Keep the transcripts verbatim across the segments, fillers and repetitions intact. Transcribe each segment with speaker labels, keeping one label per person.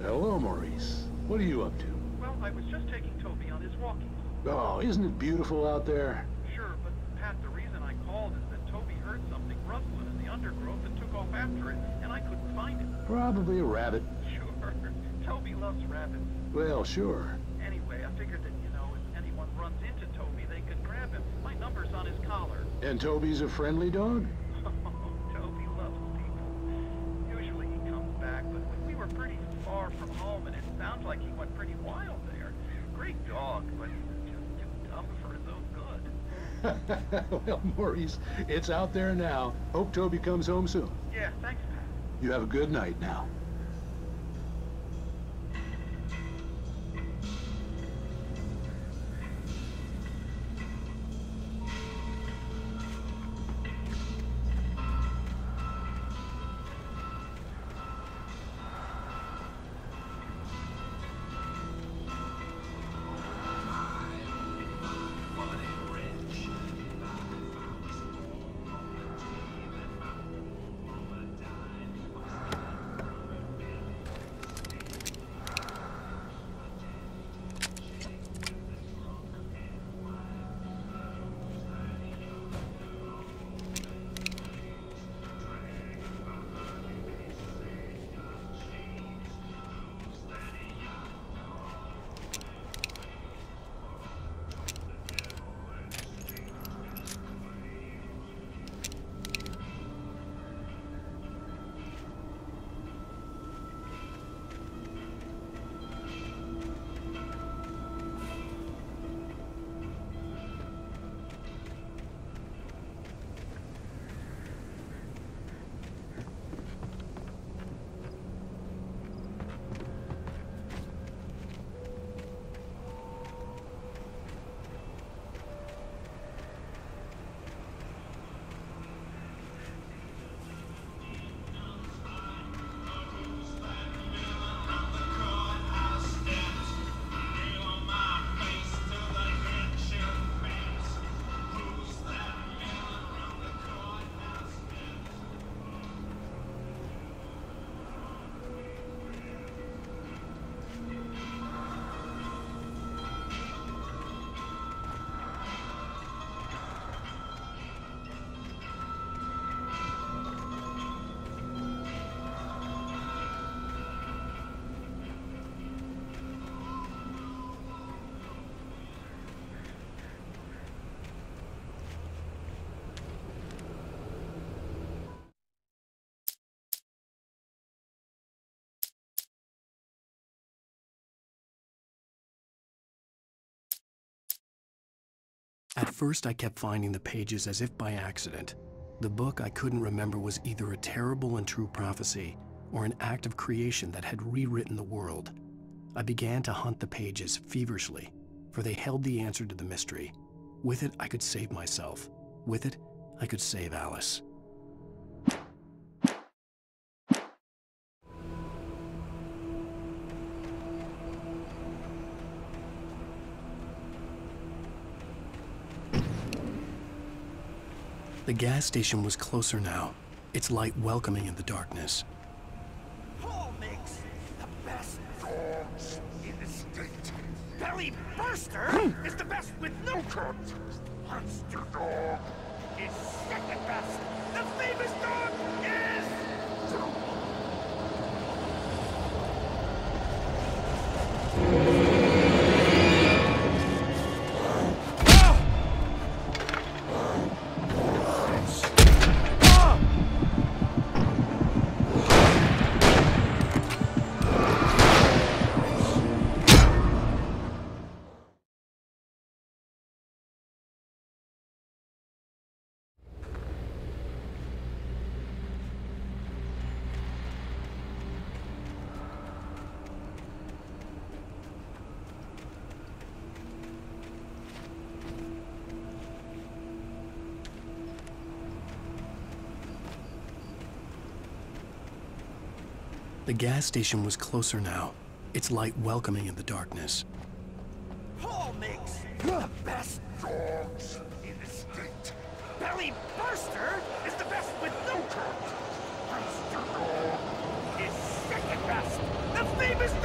Speaker 1: Hello, Maurice. What are you up to?
Speaker 2: Well, I was just taking Toby on his walking.
Speaker 1: Oh, isn't it beautiful out there?
Speaker 2: Sure, but Pat, the reason I called is that Toby heard something rustling in the undergrowth and took off after it, and I couldn't find it.
Speaker 1: Probably a rabbit.
Speaker 2: Sure. Toby loves rabbits.
Speaker 1: Well, sure.
Speaker 2: Anyway, I figured that, you know, if anyone runs into Toby, they could grab him. My number's on his collar.
Speaker 1: And Toby's a friendly dog?
Speaker 2: Toby loves people. Usually he comes back, but we were pretty far from home, and it sounds like he went pretty wild there. Great dog, but just too dumb for his own good.
Speaker 1: Well, Maurice, it's out there now. Hope Toby comes home soon.
Speaker 2: Yeah, thanks, Pat.
Speaker 1: You have a good night now.
Speaker 3: At first, I kept finding the pages as if by accident. The book I couldn't remember was either a terrible and true prophecy or an act of creation that had rewritten the world. I began to hunt the pages feverishly, for they held the answer to the mystery. With it, I could save myself. With it, I could save Alice. The gas station was closer now, its light welcoming in the darkness.
Speaker 4: Paul makes the best dogs in the state. Belly Burster is the best with no cut. Monster Dog is second best. The famous dog is...
Speaker 3: The gas station was closer now, its light welcoming in the darkness.
Speaker 4: Paul makes the best dogs in the state. Belly Burster is the best with no cut. Monster Dog is second best. The famous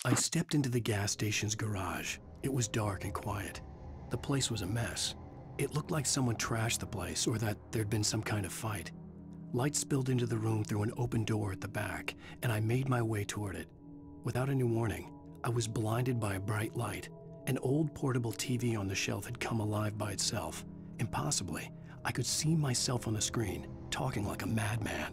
Speaker 3: I stepped into the gas station's garage. It was dark and quiet. The place was a mess. It looked like someone trashed the place or that there'd been some kind of fight. Light spilled into the room through an open door at the back, and I made my way toward it. Without any warning, I was blinded by a bright light. An old portable T V on the shelf had come alive by itself. Impossibly, I could see myself on the screen, talking like a madman.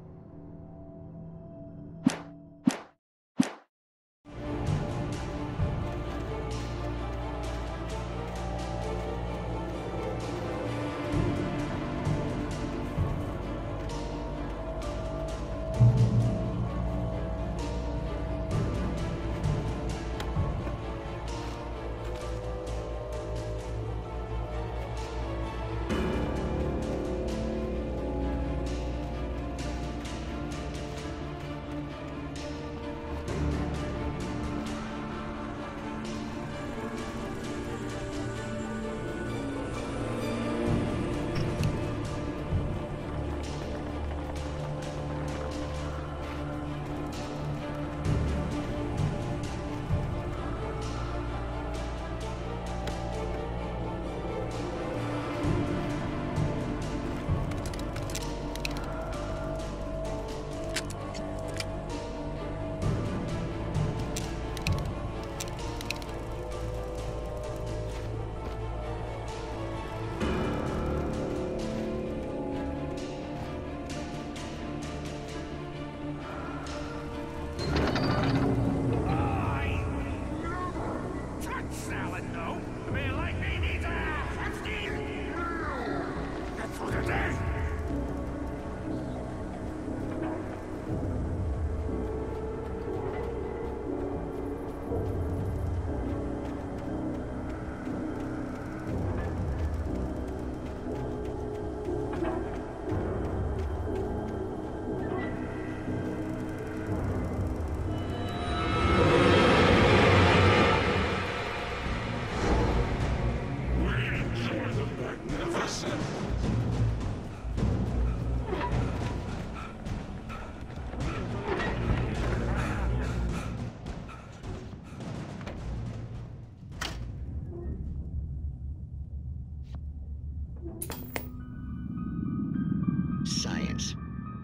Speaker 5: Science.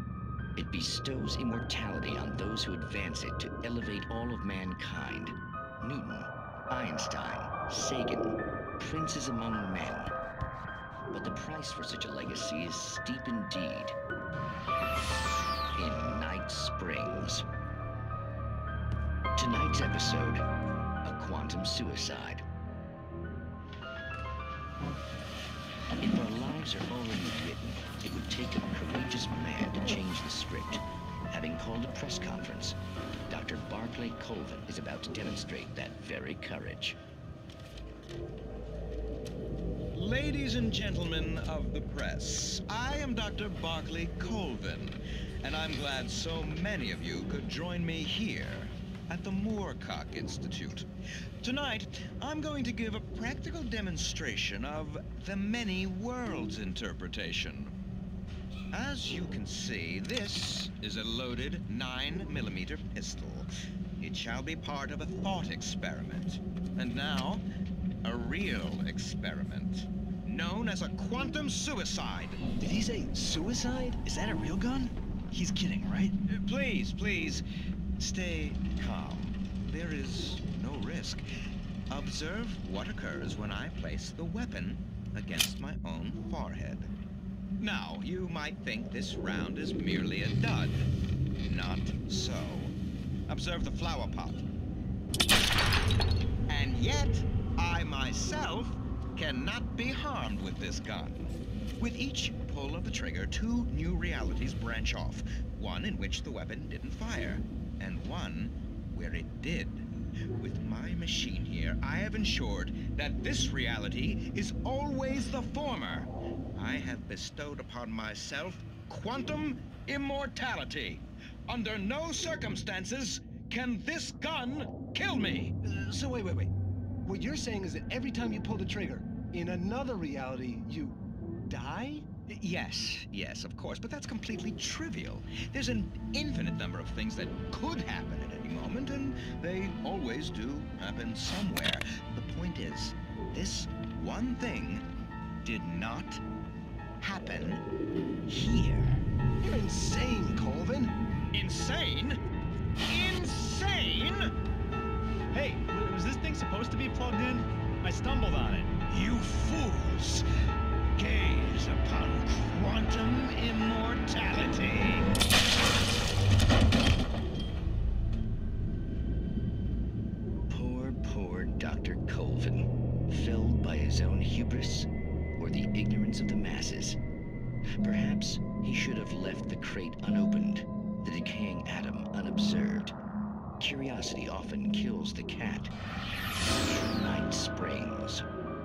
Speaker 5: It bestows immortality on those who advance it to elevate all of mankind. Newton, Einstein, Sagan, princes among men. But the price for such a legacy is steep indeed. In Night Springs. Tonight's episode, a quantum suicide. If our lives are already written, it would take a courageous man to change the script. Having called a press conference, Doctor Barclay Colvin is about to demonstrate that very courage.
Speaker 6: Ladies and gentlemen of the press, I am Doctor Barclay Colvin, and I'm glad so many of you could join me here at the Moorcock Institute. Tonight, I'm going to give a practical demonstration of the many worlds interpretation. As you can see, this is a loaded nine millimeter pistol. It shall be part of a thought experiment. And now, a real experiment, known as a quantum suicide.
Speaker 7: Did he say suicide? Is that a real gun? He's kidding, right?
Speaker 6: Uh, please, please, stay calm. There is no risk. Observe what occurs when I place the weapon against my own forehead. Now, you might think this round is merely a dud. Not so. Observe the flower pot. And yet, I myself cannot be harmed with this gun. With each pull of the trigger, two new realities branch off. One in which the weapon didn't fire, and one where it did. With my machine here, I have ensured that this reality is always the former. I have bestowed upon myself quantum immortality. Under no circumstances can this gun kill me.
Speaker 7: Uh, so wait, wait, wait. What you're saying is that every time you pull the trigger, in another reality, you die?
Speaker 6: Yes, yes, of course, but that's completely trivial. There's an infinite number of things that could happen at any moment, and they always do happen somewhere. The point is, this one thing did not happen here.
Speaker 7: You're insane, Colvin.
Speaker 6: Insane? Insane?
Speaker 8: Hey, w- was this thing supposed to be plugged in? I stumbled on it.
Speaker 6: You fools! Gaze upon quantum immortality. Poor, poor Doctor Colvin, felled by his own hubris or the ignorance of the masses. Perhaps he should have left the crate unopened, the decaying atom unobserved. Curiosity often kills the cat. Night Springs.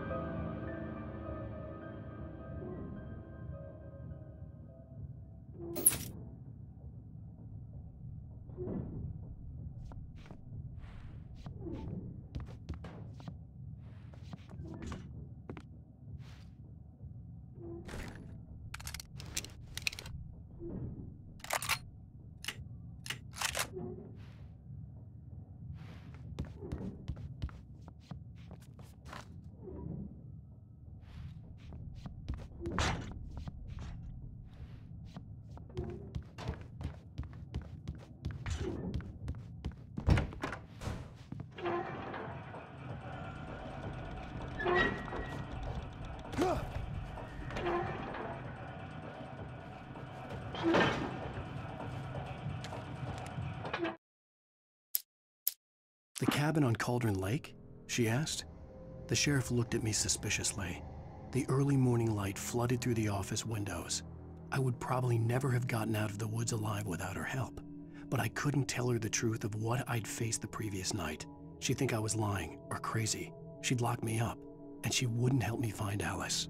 Speaker 3: The cabin on Cauldron Lake? She asked. The sheriff looked at me suspiciously. The early morning light flooded through the office windows. I would probably never have gotten out of the woods alive without her help, but I couldn't tell her the truth of what I'd faced the previous night. She'd think I was lying or crazy. She'd lock me up, and she wouldn't help me find Alice.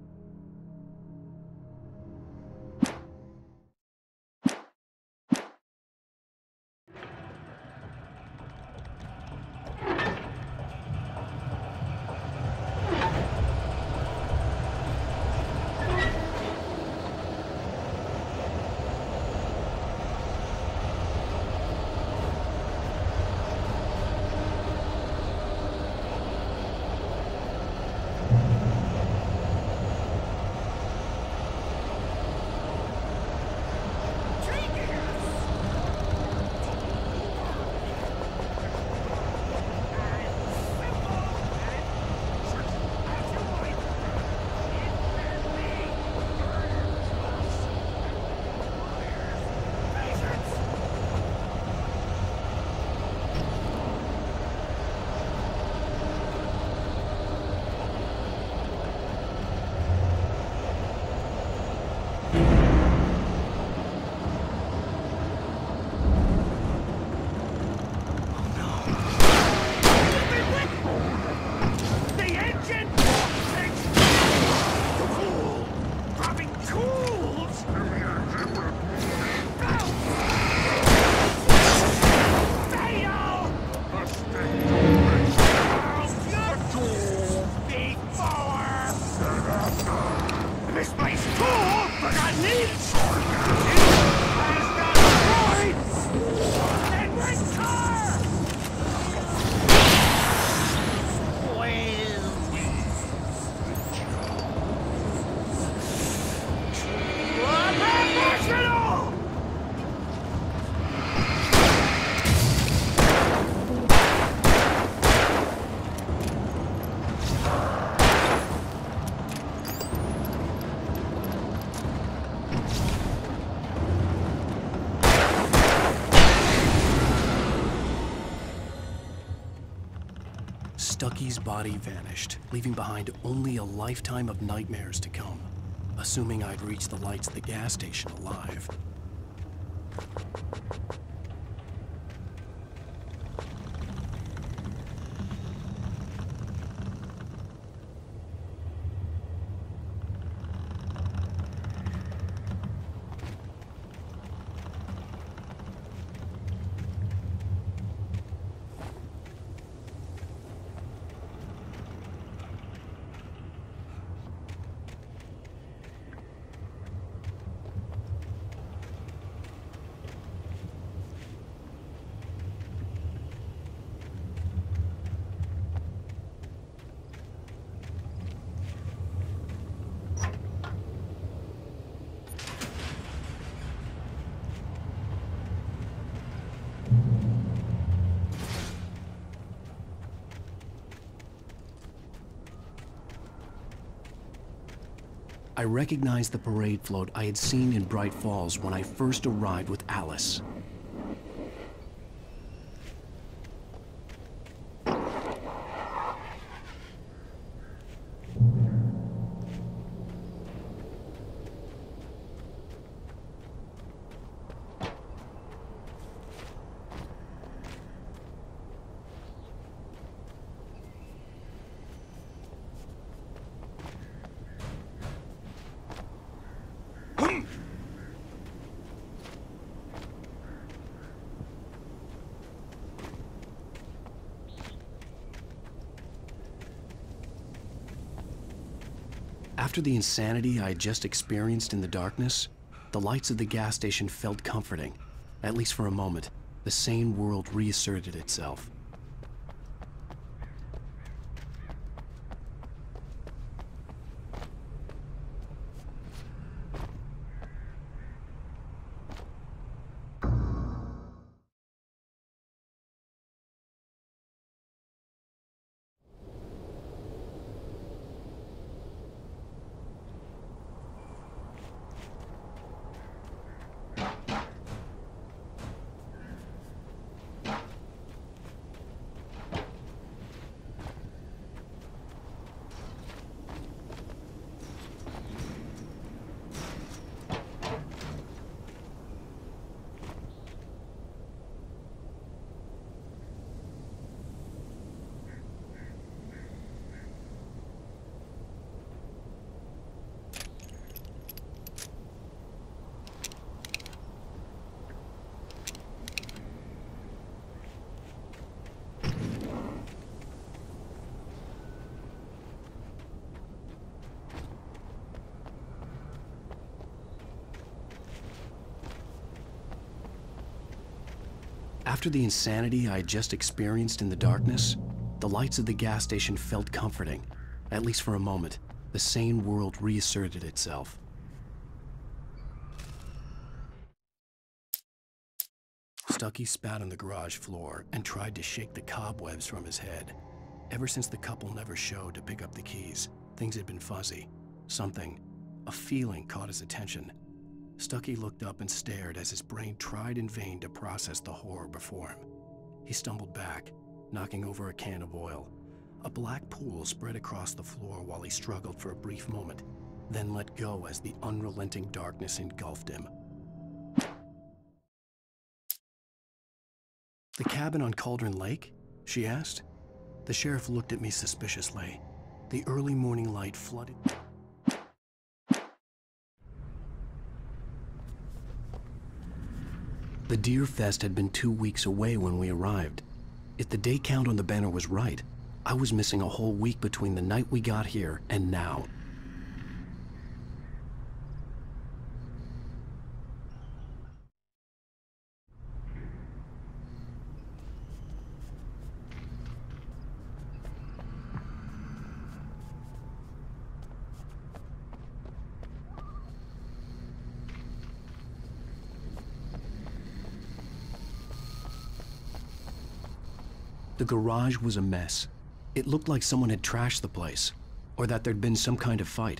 Speaker 3: Stucky's body vanished, leaving behind only a lifetime of nightmares to come, assuming I'd reached the lights at the gas station alive. I recognized the parade float I had seen in Bright Falls when I first arrived with Alice. After the insanity I had just experienced in the darkness, the lights of the gas station felt comforting. At least for a moment, the sane world reasserted itself. After the insanity I had just experienced in the darkness, the lights of the gas station felt comforting. At least for a moment, the sane world reasserted itself. Stucky spat on the garage floor and tried to shake the cobwebs from his head. Ever since the couple never showed to pick up the keys, things had been fuzzy. Something, a feeling, caught his attention. Stucky looked up and stared as his brain tried in vain to process the horror before him. He stumbled back, knocking over a can of oil. A black pool spread across the floor while he struggled for a brief moment, then let go as the unrelenting darkness engulfed him. "The cabin on Cauldron Lake?" she asked. The sheriff looked at me suspiciously. The early morning light flooded. The Deer Fest had been two weeks away when we arrived. If the day count on the banner was right, I was missing a whole week between the night we got here and now. The garage was a mess. It looked like someone had trashed the place, or that there'd been some kind of fight.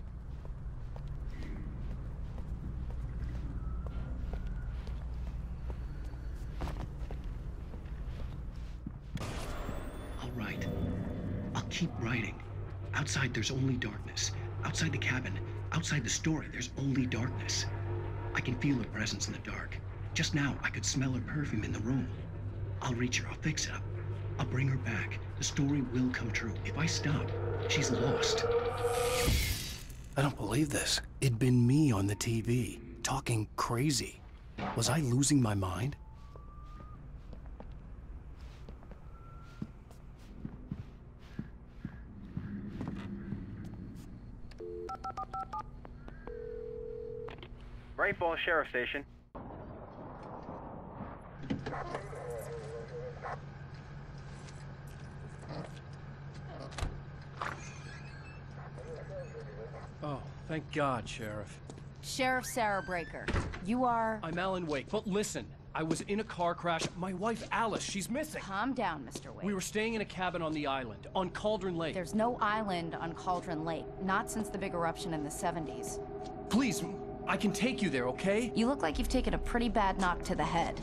Speaker 9: I'll write. I'll keep writing. Outside, there's only darkness. Outside the cabin, outside the story, there's only darkness. I can feel her presence in the dark. Just now, I could smell her perfume in the room. I'll reach her. I'll fix it up. I'll bring her back. The story will come true. If I stop, she's lost.
Speaker 3: I don't believe this. It'd been me on the T V, talking crazy. Was I losing my mind?
Speaker 2: Bright Falls Sheriff Station.
Speaker 10: Oh, thank God, Sheriff.
Speaker 11: Sheriff Sarah Breaker. You are...
Speaker 10: I'm Alan Wake, but listen. I was in a car crash. My wife, Alice, she's missing.
Speaker 11: Calm down, Mister Wade.
Speaker 10: We were staying in a cabin on the island, on Cauldron Lake.
Speaker 11: There's no island on Cauldron Lake. Not since the big eruption in the seventies.
Speaker 10: Please, I can take you there, okay?
Speaker 11: You look like you've taken a pretty bad knock to the head.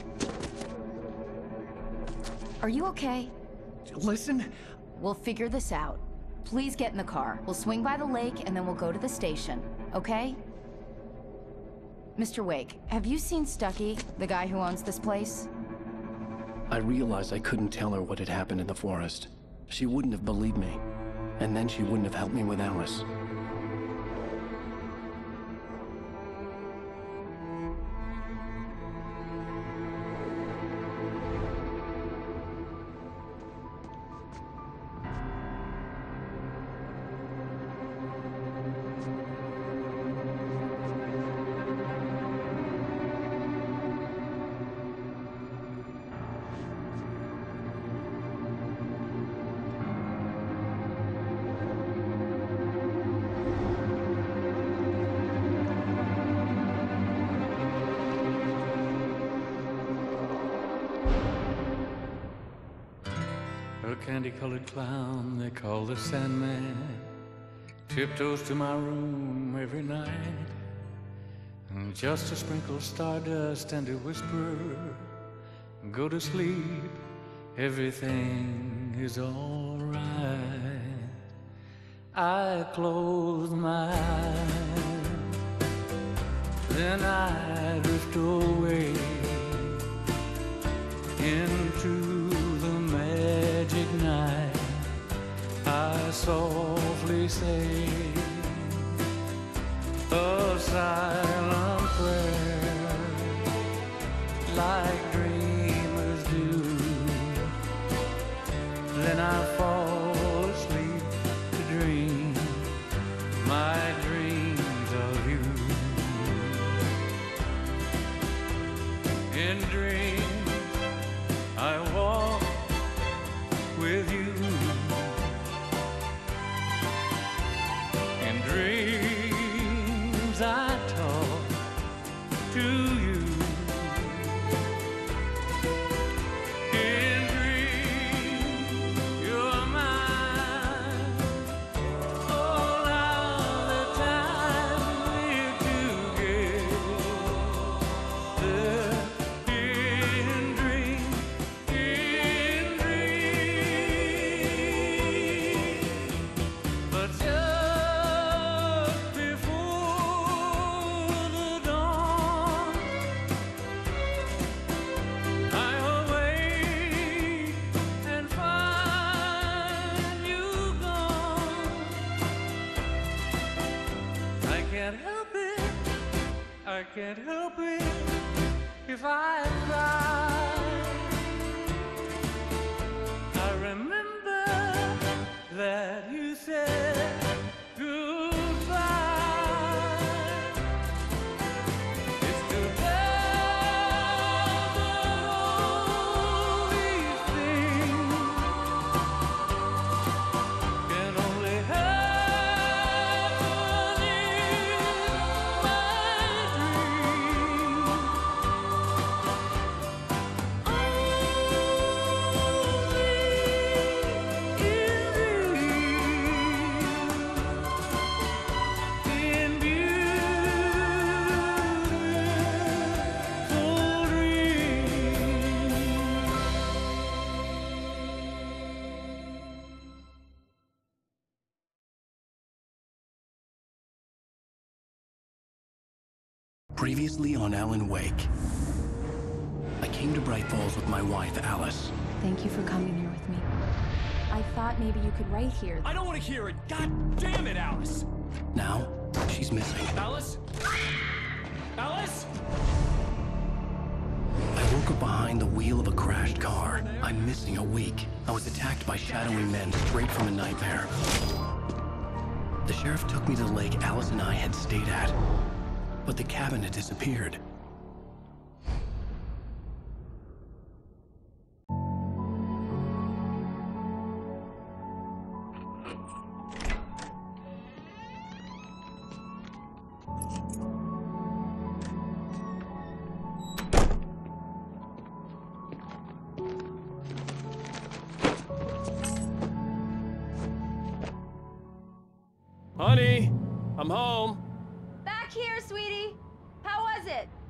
Speaker 11: Are you okay?
Speaker 10: Listen.
Speaker 11: We'll figure this out. Please get in the car. We'll swing by the lake and then we'll go to the station, okay? Mister Wake, have you seen Stucky, the guy who owns this place?
Speaker 3: I realized I couldn't tell her what had happened in the forest. She wouldn't have believed me. And then she wouldn't have helped me with Alice.
Speaker 12: A candy-colored clown they call the Sandman tiptoes to my room every night, and just to sprinkle stardust and to whisper, go to sleep, everything is all right. I close my eyes, then I drift away into the magic night. I softly say a silent prayer, like dreamers do. Then I fall asleep to dream my dreams of you. In dreams I walk with you. In dreams I talk to you. In dreams you're mine. All of the time we're together. In dreams, in dreams. But just before the dawn, I awake and find you gone. I can't help it, I can't help it if I try. I remember that you said goodbye. It's too bad that all these things can only happen in my dreams. In beautiful dreams.
Speaker 3: Previously on Alan Wake. I came to Bright Falls with my wife, Alice.
Speaker 11: Thank you for coming here with me. I thought maybe you could write here.
Speaker 10: I don't want to hear it. God damn it, Alice.
Speaker 3: Now, she's missing.
Speaker 10: Alice? Alice?
Speaker 3: I woke up behind the wheel of a crashed car. I'm missing a week. I was attacked by shadowy men straight from a nightmare. The sheriff took me to the lake Alice and I had stayed at, but the cabin had disappeared.
Speaker 10: Honey, I'm home.
Speaker 11: Back here, sweetie. How was it?